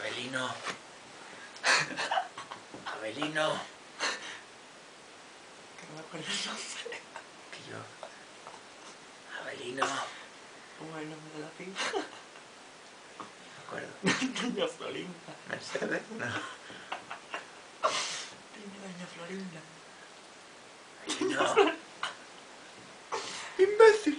Abelino. Abelino. Que no me acuerdo el nombre. Que yo. Abelino. ¿Cómo es el nombre de la piba? No me acuerdo. Doña Florinda. Mercedes, no. Dime, doña Florinda. Abelino. ¡Imbécil!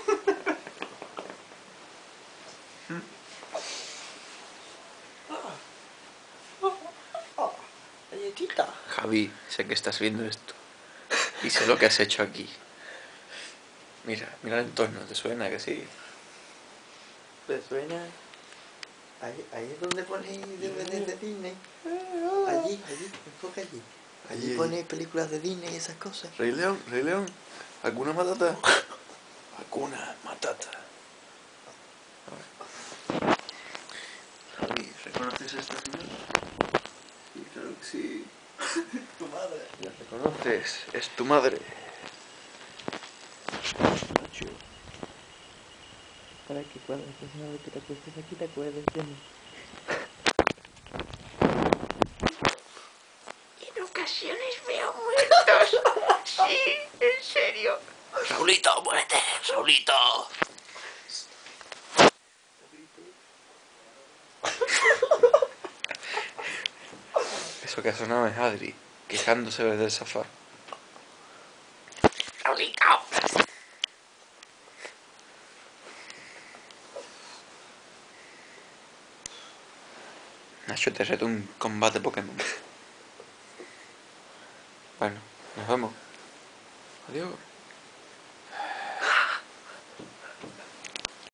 Galletita. Javi, sé que estás viendo esto. Y sé lo que has hecho aquí. Mira, mira el entorno, ¿te suena que sí? ¿Te suena? Ahí es donde pone DVD de Disney. Allí, enfoca allí. Allí pone películas de Disney y esas cosas. Rey León, Rey León. ¿Alguna matata? Alguna matata. Javi, ¿reconoces a esta señora? Sí, claro que sí. Tu madre. ¿La reconoces? Es tu madre. Para que cuando la próxima vez que te acuestes aquí te acuerdes de mí. En ocasiones veo muertos. Sí, en serio. Saulito, muérete, Saulito. Eso que ha sonado es Adri, quejándose desde el sofá. Saulito. Nacho, te reto un combate Pokémon. Bueno, nos vemos. Adiós.